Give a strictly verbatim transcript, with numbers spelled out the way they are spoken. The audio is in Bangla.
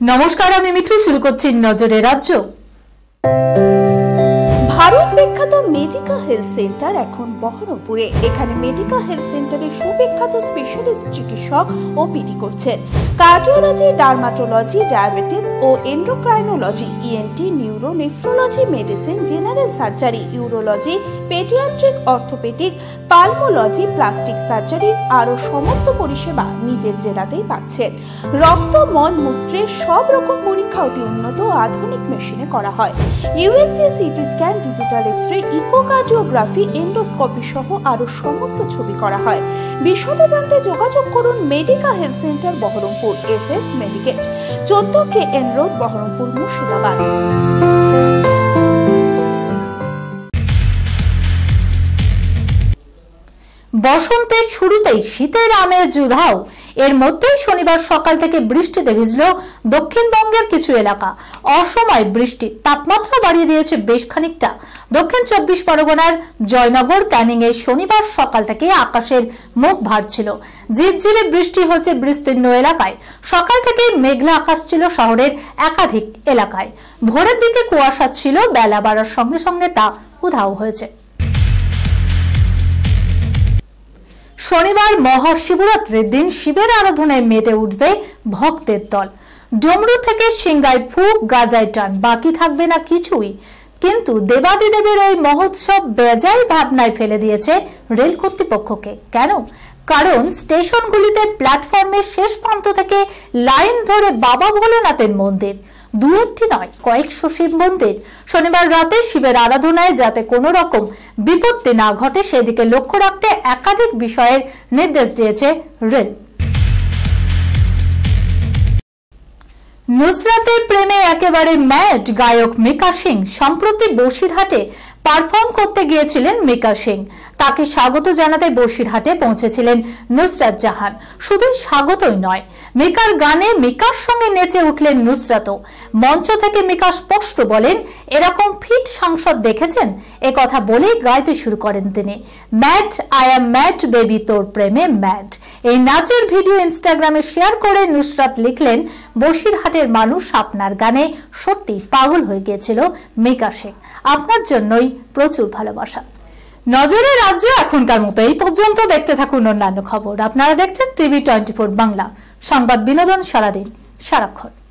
নমস্কার, আমি মিঠু। শুরু করছি নজরে রাজ্য। ভারত বিখ্যাত মেডিকা হেলথ সেন্টার এখন বহরমপুরে। এখানে মেডিকা হেলথ সেন্টারে সুবিখ্যাত স্পেশালিস্ট চিকিৎসক ওপিডি করছেন। কার্ডিওলজি, ডার্মাটোলজি, ডায়াবেটিস ও endocrinology, ENT, neuro, nephrology, medicine, general surgery, urology, paediatric, orthopaedic, pulmonology, plastic surgery আরো সমস্ত পরিষেবা নিজের জেলাতেই পাচ্ছেন। রক্ত, মল, মূত্রের সব রকম পরীক্ষা অতি উন্নত ও আধুনিক মেশিনে করা হয়। USG, CT scan, digital X-ray, echocardiography, endoscopy সহ আরো সমস্ত ছবি করা হয়। বিশদে জানতে যোগাযোগ করুন Medica health centre Berhampore, F S Medicate, চোদ্দ K N road, Berhampore, Murshidabad. বসন্তের শুরুতেই শীতের আমেজ উধাও। এর মধ্যেই শনিবার সকাল থেকে বৃষ্টিতে ভিজল দক্ষিণবঙ্গের কিছু এলাকা। অসময় বৃষ্টি তাপমাত্রা বাড়িয়ে দিয়েছে বেশ খানিকটা। দক্ষিণ চব্বিশ পরগনার জয়নগর, ক্যানিং এ শনিবার সকাল থেকে আকাশের মুখ ভারছিল। ঝিরঝিরে বৃষ্টি হচ্ছে বিস্তীর্ণ এলাকায়। সকাল থেকে মেঘলা আকাশ ছিল শহরের একাধিক এলাকায়। ভোরের দিকে কুয়াশা ছিল, বেলা বাড়ার সঙ্গে সঙ্গে তা উধাও হয়েছে। শনিবার মহাশিবরাত্রির দিন শিবের আরাধনায় মেতে উঠবে ভক্তের দল। ডমরু থেকে সিংগায় ফুক, গাজায় টান, বাকি থাকবে না কিছুই। কিন্তু দেবাদিদেবের ওই মহোৎসব বেজায় ভাবনায় ফেলে দিয়েছে রেল কর্তৃপক্ষকে। কেন? কারণ স্টেশনগুলিতে প্ল্যাটফর্মের শেষ প্রান্ত থেকে লাইন ধরে বাবা ভোলেনাথের মন্দির, দু একটি নয়, কয়েকশো শিব মন্দির। শনিবার রাতে শিবের আরাধনায় যাতে কোনো রকম বিপত্তি না ঘটে সেদিকে লক্ষ্য রাখতে একাধিক বিষয়ের নির্দেশ দিয়েছে রেল। নুসরাতের প্রেমে একেবারে ম্যাড গায়ক মিকা সিং সম্প্রতি বসিরহাটে পারফর্ম করতে গিয়েছিলেন। মিকা সিং তাকে স্বাগত জানাতে বসিরহাটে পৌঁছেছিলেন নুসরাত জাহান। শুধু স্বাগতই নয়, মিকার গানে মিকার সঙ্গে নেচে উঠলেন নুসরাতও। মঞ্চ থেকে মিকা স্পষ্ট বলেন, এরকম ফিট সাংসদ দেখেছেন? এ কথা বলেই গাইতে শুরু করেন তিনি। Mad, I am mad baby, তোর প্রেমে ম্যাড। এই নাচের ভিডিও ইনস্টাগ্রামে শেয়ার করে নুসরাত লিখলেন, বসিরহাটের মানুষ আপনার গানে সত্যি পাগল হয়ে গিয়েছিল মিকা সিং। আপনার জন্যই প্রচুর ভালোবাসা। নজরে রাজ্য এখনকার মতো এই পর্যন্ত। দেখতে থাকুন অন্যান্য খবর। আপনারা দেখছেন টিভি টোয়েন্টি ফোর বাংলা, সংবাদ বিনোদন সারাদিন সারাক্ষণ।